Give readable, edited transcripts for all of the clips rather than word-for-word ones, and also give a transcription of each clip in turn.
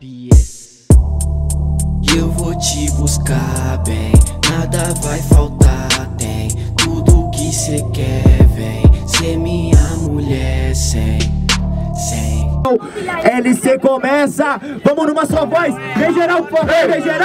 BS. Eu vou te buscar bem, nada vai faltar, tem tudo que cê quer, vem ser minha mulher sem. LC começa, vamos numa só voz, vem geral, por favor, vem geral.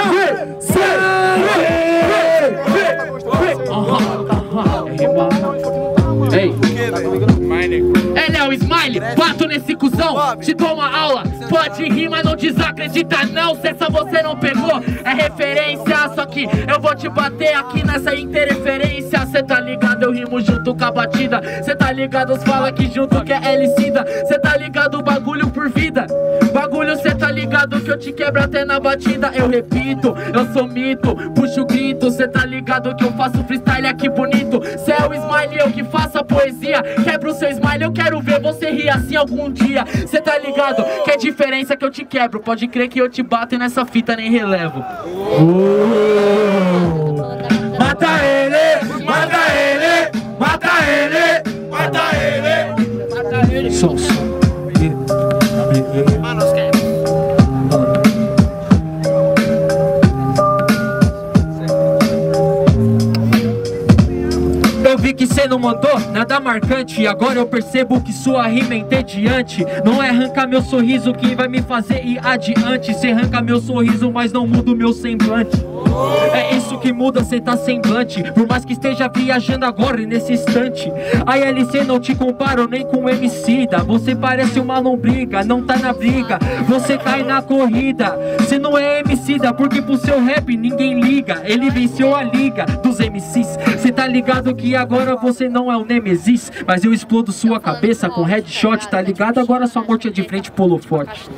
Ei, ele é o Smile, bato nesse cuzão, te dou uma aula. Pode rir, mas não desacredita não, se essa você não pegou, é referência. Só que eu vou te bater aqui nessa interferência. Cê tá ligado, eu rimo junto com a batida. Cê tá ligado, os fala que junto que é L-Cida. Cê tá ligado, bagulho por vida. Bagulho, cê tá ligado que eu te quebro até na batida. Eu repito, eu sou mito, puxo o grito. Cê tá ligado que eu faço freestyle aqui bonito. Cê é o Smile, eu que faço a poesia. Quebra o seu smile, eu quero ver você rir assim algum dia. Cê tá ligado que é diferença que eu te quebro. Pode crer que eu te bato e nessa fita nem relevo. Mata ele, mata ele, mata ele, mata ele, mata ele. Som. Eu vi que cê não mandou nada marcante, e agora eu percebo que sua rima é entediante. Não é arrancar meu sorriso que vai me fazer ir adiante. Cê arranca meu sorriso, mas não muda o meu semblante. É isso que muda, cê tá semblante. Por mais que esteja viajando agora e nesse instante. A LC não te comparo nem com Emicida. Você parece uma lombriga, não tá na briga. Você cai na corrida. Cê não é Emicida, porque pro seu rap ninguém liga. Ele venceu a liga dos MCs. Cê tá ligado que agora você não é o Nemesis, mas eu explodo sua cabeça com headshot, tá ligado? Agora sua morte é de frente, polo forte.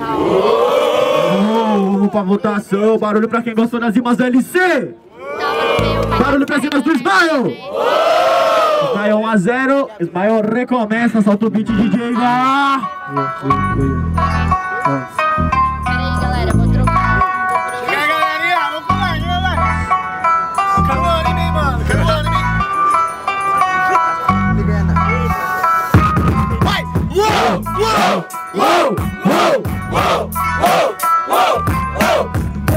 Pra votação, barulho pra quem gostou das rimas do LC. Barulho pra rimas do Smile. Smile 1 a 0, Smile recomeça, solta o beat DJ lá. Peraí, galera, vou trocar. Chega, galerinha, vamos colar, vai. Calor em mim, mano, calor em mim. Vai! Uou! Uou! Uou! Uou! Uou! Uou! Uou! Uou!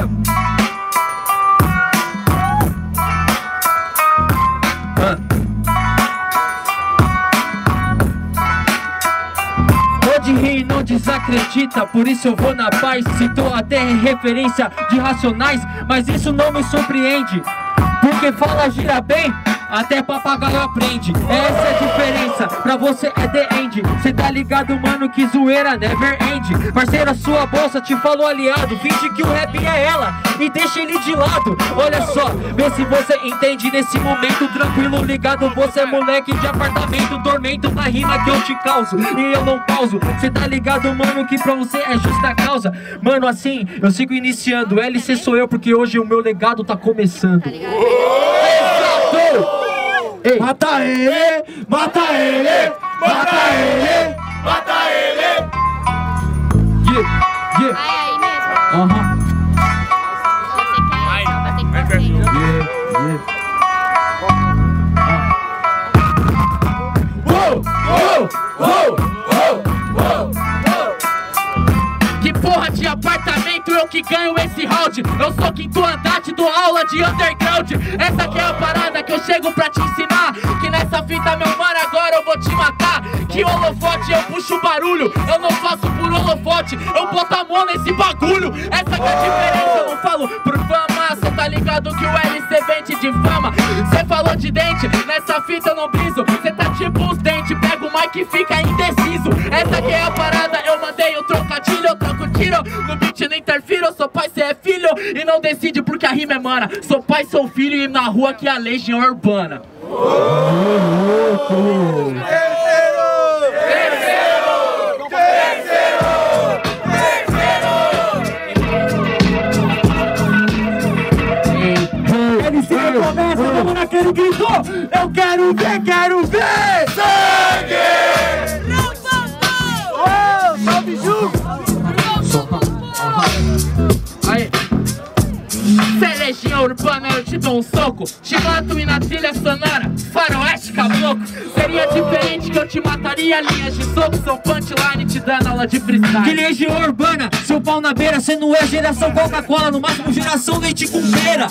Pode rir, não desacredita, por isso eu vou na paz. Citou até referência de Racionais, mas isso não me surpreende, porque fala gira bem, até papagaio aprende. Essa é a diferença, pra você é the end. Cê tá ligado, mano, que zoeira never end. Parceira, sua bolsa te falou aliado. Finge que o rap é ela e deixa ele de lado. Olha só, vê se você entende nesse momento. Tranquilo, ligado, você é moleque de apartamento. Tormento na rima que eu te causo e eu não pauso. Cê tá ligado, mano, que pra você é justa causa. Mano, assim, eu sigo iniciando. LC sou eu, porque hoje o meu legado tá começando. Exato! Ei. Mata ele, mata ele, mata ele, mata ele. Yeah, yeah. Vai aí mesmo. Vai. Você quer? Não, vai ter que fazer. Uou, uou, uou, uou, uou, uou. Que porra de apartamento, eu que ganho esse round. Eu sou quinto andar, te dou aula de underground. Essa aqui é a parada que eu chego pra te ensinar. Que nessa fita, meu mano, agora eu vou te matar. Que holofote, eu puxo barulho. Eu não faço por holofote, eu boto a mão nesse bagulho. Essa que é a diferença, eu não falo por fama. Cê tá ligado que o LC vende de fama. Cê falou de dente, nessa fita eu não briso. Cê tá tipo uns dentes, pega o mic e fica indeciso. Essa aqui é a parada, eu mandei o trocadilho. Eu troco tiro, no beat não interfiro. Eu sou pai, cê é filho e não decide porque a rima é mana. Sou pai, sou filho e na rua que a legião é urbana. LC começa, vamos naquele grito. Eu quero ver sangue. Não, papai! Salve, Ju! Aí, pegadinha urbana eu te dou um soco. Te mato e na trilha sonora, faroeste caboclo. Seria diferente que eu te mataria, linhas de soco. São punchline te dando aula de freestyle. Que legião urbana, seu pau na beira. Cê não é geração Coca-Cola, no máximo geração leite com beira.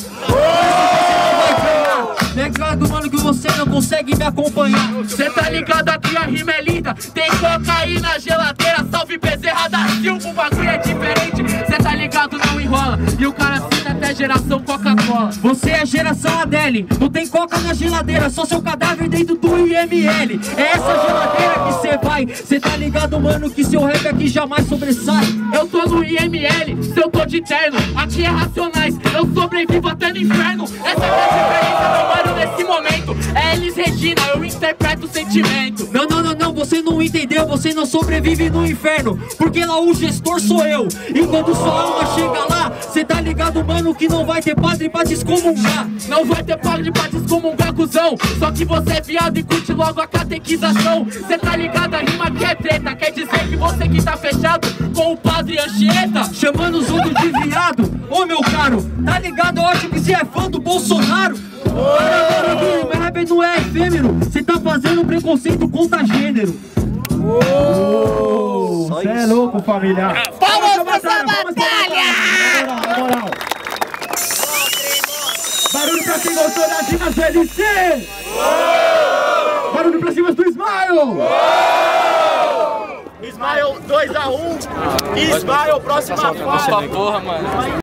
Negado, mano, que você não consegue me acompanhar. Cê tá ligado aqui, a rima é linda. Tem cocaína na geladeira, salve Bezerra da Silva. O bagulho é diferente, cê tá ligado, não enrola. E o cara cita até geração Coca-Cola. Você é geração Adele, não tem coca na geladeira, só seu cadáver dentro do IML. É essa geladeira que cê vai. Cê tá ligado, mano, que seu rap aqui jamais sobressai. Eu tô no IML, se eu tô de terno. Aqui é Racionais, eu sobrevivo até no inferno. Essa é a diferença, meu mano, nesse momento. É Elis Regina, eu interpreto o sentimento. Não, você não entendeu, você não sobrevive no inferno. Porque lá o gestor sou eu. E quando sua alma chega lá, cê tá ligado, mano, que não vai ter padre pra te excomungar. Não vai ter padre pra te excomungar, cuzão. Só que você é viado e curte logo a catequização. Cê tá ligado, a rima que é treta. Quer dizer que você que tá fechado com o padre Anchieta, chamando os outros de viado. Ô meu caro, tá ligado, eu acho que cê é fã do Bolsonaro. Meu rap não é efêmero, cê tá fazendo preconceito contra gênero. Cê é louco, família. Palmas pra essa batalha! Na moral. Barulho pra quem gostou das rimas do LC. Barulho pra cima do Smile. Smile 2-1. Smile, próxima fase. Porra, mano.